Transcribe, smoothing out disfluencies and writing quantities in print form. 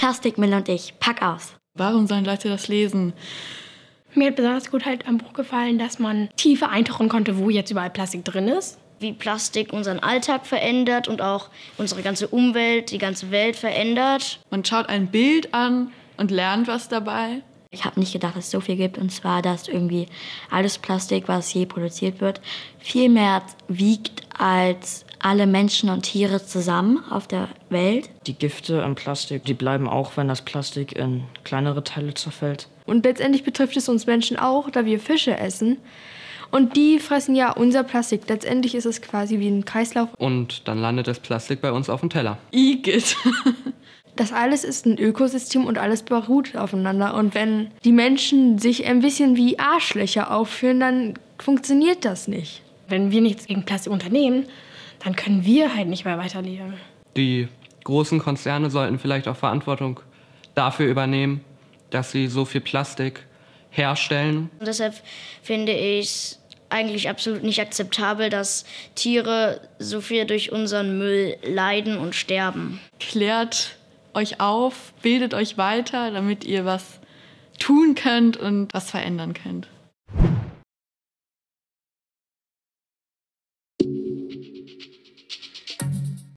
Plastikmüll und ich, pack aus. Warum sollen Leute das lesen? Mir hat besonders gut halt am Buch gefallen, dass man tiefer eintauchen konnte, wo jetzt überall Plastik drin ist. Wie Plastik unseren Alltag verändert und auch unsere ganze Umwelt, die ganze Welt verändert. Man schaut ein Bild an und lernt was dabei. Ich habe nicht gedacht, dass es so viel gibt. Und zwar, dass irgendwie alles Plastik, was je produziert wird, viel mehr wiegt als alle Menschen und Tiere zusammen auf der Welt. Die Gifte im Plastik, die bleiben auch, wenn das Plastik in kleinere Teile zerfällt. Und letztendlich betrifft es uns Menschen auch, da wir Fische essen. Und die fressen ja unser Plastik. Letztendlich ist es quasi wie ein Kreislauf. Und dann landet das Plastik bei uns auf dem Teller. Igitt. Das alles ist ein Ökosystem und alles beruht aufeinander. Und wenn die Menschen sich ein bisschen wie Arschlöcher aufführen, dann funktioniert das nicht. Wenn wir nichts gegen Plastik unternehmen, dann können wir halt nicht mehr weiterleben. Die großen Konzerne sollten vielleicht auch Verantwortung dafür übernehmen, dass sie so viel Plastik herstellen. Und deshalb finde ich es eigentlich absolut nicht akzeptabel, dass Tiere so viel durch unseren Müll leiden und sterben. Klärt euch auf, bildet euch weiter, damit ihr was tun könnt und was verändern könnt.